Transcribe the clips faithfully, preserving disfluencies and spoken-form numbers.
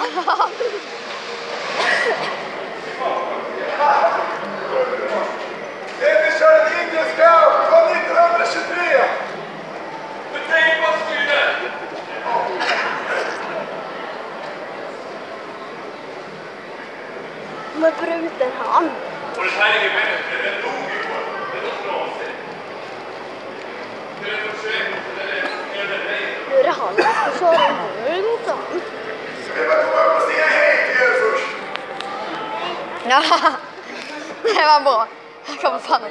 Det körde en indisk scout från nittonhundratjugotre. Du tänk på styret. Men bruten han. Och det här är inget bättre. Den dog igår. Det låter bra att säga. Det är ett försök. Det är det dig. Nu är det han som ska köra en mot honom. Ska vi bara komma upp och säga hej till er först? Ja, det var bra. Jag kommer fan.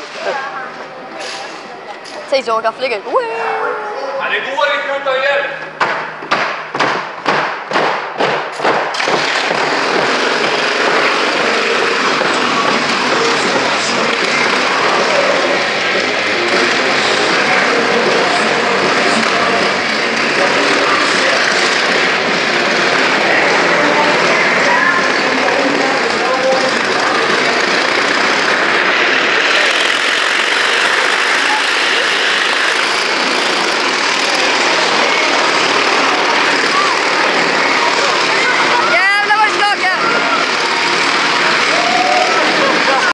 Säg så, jag kan flyga ut. Ja, det går inte utan hjälp.